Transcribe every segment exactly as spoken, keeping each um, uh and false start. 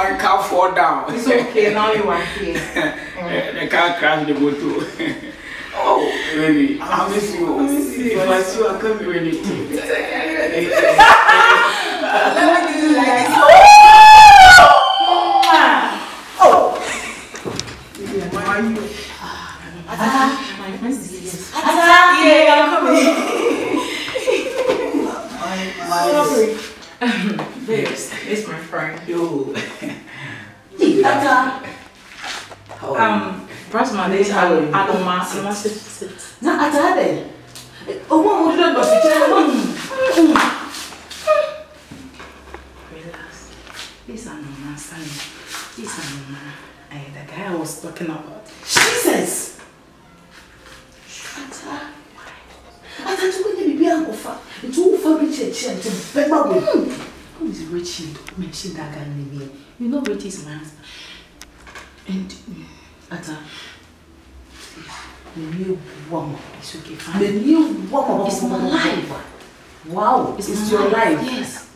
my car fall down. It's okay, now you are here. The car crashed the motor. Oh, really? I miss you. If I see you, I can't do anything. Let me do like this. Oh! Why are you? Ata, my friends is yes. Ata, yeah, I'm coming. My, my, this is my friend. Yo. Ata. Um, perhaps my days are Aloma. Aloma, sit, sit. Na Ata then. Oh, what would you do? Relax. This is Aloma, Sunny. This is Aloma. I, the guy I was talking about. Jesus! Ata. Ata, you can't be uncle for. It's all for Richard. It's a better way. Who is Richie? Mention that guy name. You know Richie is my husband. And Ata, the new woman. It's okay, fine. The new woman. It's my life. Wow, It's, it's my your life. Yes.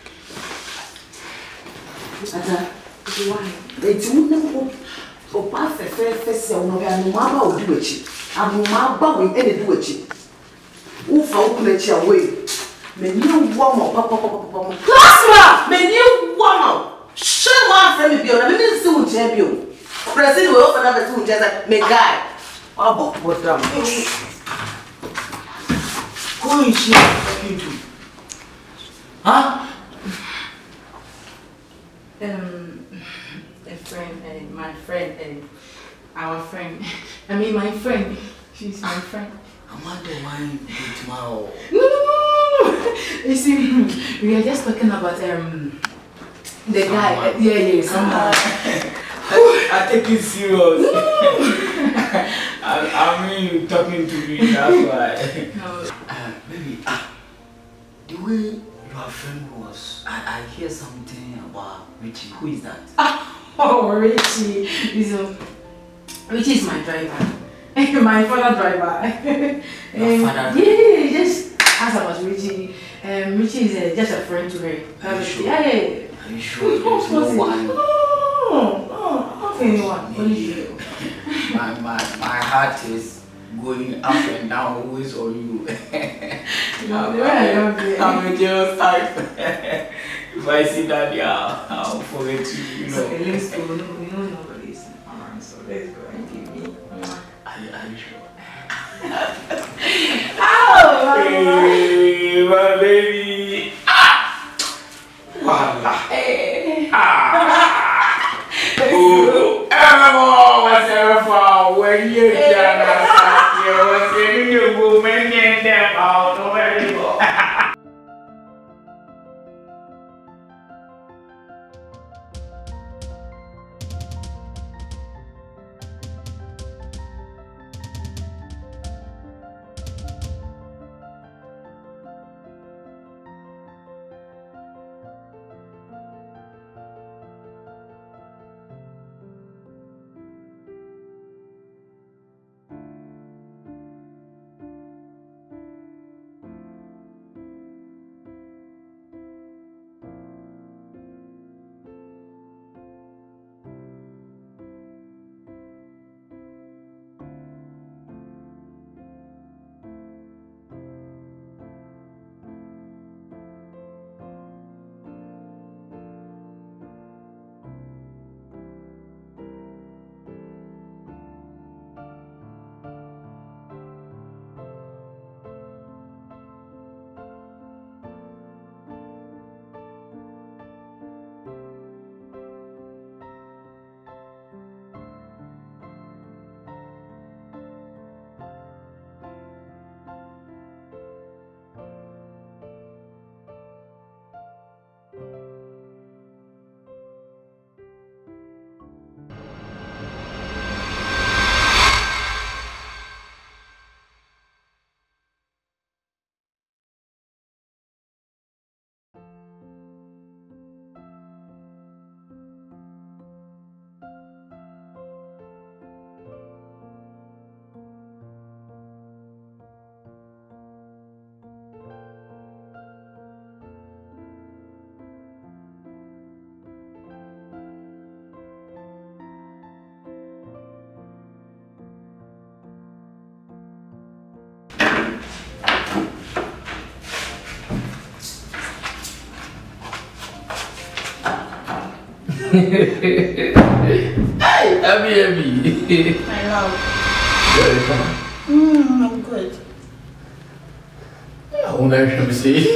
Ata, Why? it's wonderful. For perfect, fair, fair, say, no, no, Mama will do it. I'm Mama will any do it. Who found let you away? The new woman, Papa, Papa, Papa. Plasma! The new woman! Shut up, friend, be on. I didn't see what champion. President will open up a two just make guy. Oh, what damn. Who is she talking to? Huh? Um, a friend, and my friend, and our friend. I mean, my friend. She's my friend. I'm not the one tomorrow. No, no, no, no, no. You see, we are just talking about um the guy. Uh, yeah, yeah, somehow. I, I take it serious. I, I mean, you talking to me, that's why. No. Uh, baby, ah, the way your friend was, I, I hear something about Richie. Who is that? Ah, oh, Richie. He's a, Richie is my driver. My father driver. Your um, father? Yeah, just ask about Richie. Um, Richie is uh, just a friend to her. Are you sure? Yeah, yeah. Are you sure there's no one? No, no, no, not anyone. Only you. My, my, my heart is going up and down always on you. No, the way I love you. I'm a jealous type. If I see that, yeah, I'll forget you, you know. Okay, let's go. No, we don't know what is around, so let's go and give me. Are you, are you sure? Oh, hey, my baby. Ah! Voila. Hey. Ah! Oh, everyone was ever for when you can. You were saying you woman and them out of anymore. Hey, Abby, Abby. My love. Very fun. Mm, I'm good. I won't let you see.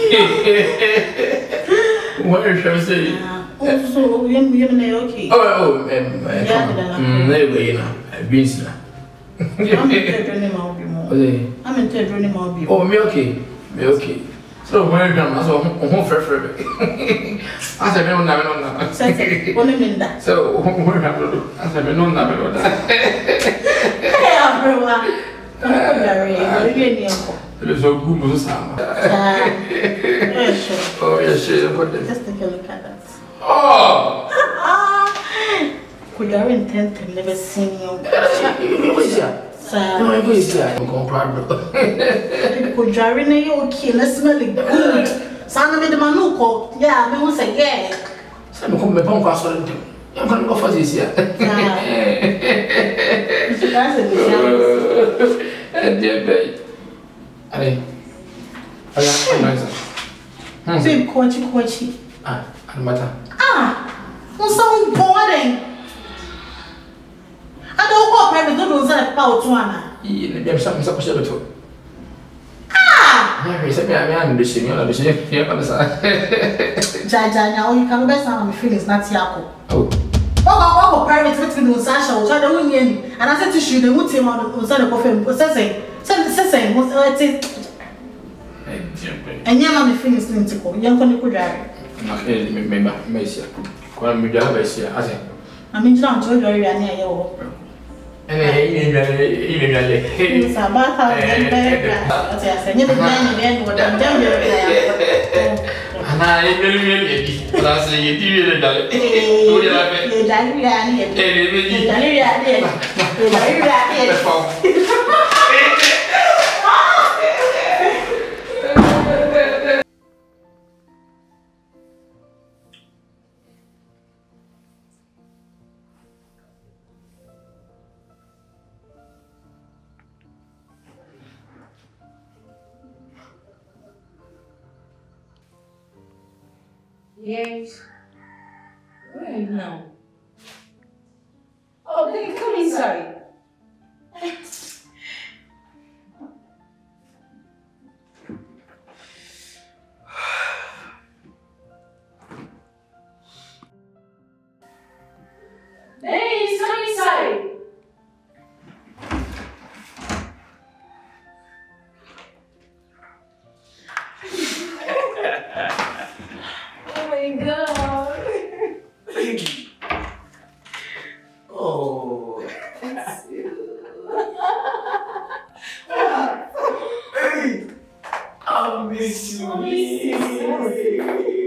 What are you saying? Oh, so you you okay? Oh, oh, um, um, never, you know, I've been seen. I'm in training my be more. I'm in training my be. Oh, me okay, me okay. So when you come, so home for for. I said, no, no, no, no. Say, only mean that. So when you come, I said, no, no, no, no. Hey, everyone. I'm very, very young. It is so good, Musa. Yes, sure. Oh, yes, sure. Just take a look at that. Oh! Could you intend to never seen you? What's that? Sir, No, what's that? I'm going to could you really okay? Let's smell it good. Son of the Manuko. Yeah, I mean, say, yeah. Some come back on class. I'm going to go for this year. That's a Dear babe. Allez. Allez, nice. Big coachy coachy. Ah, and matter. Ah, what's so boring? I don't go private, don't say about one. You have something so special to. Ah! Yeah, he said, I'm the same. You're the same. You're on the side. Jaja, now you can best sound feelings, not Yako. Oh. Oh, private with me, Sasha, or the union, and I said to you, they would say on the side of coffee, was saying, saying, what's it? And young feelings to go, young Connie could drive. Remember, Messia. Call me Javasia, I say. I mean, John told you near your And even it's a bath house and bed. You never what I'm down there. And I really, but I say you did it. You Yes. Where are you now? Oh, baby, come inside. Hey, come inside. Oh my God. Oh. It's you. Hey. I miss you. I miss you.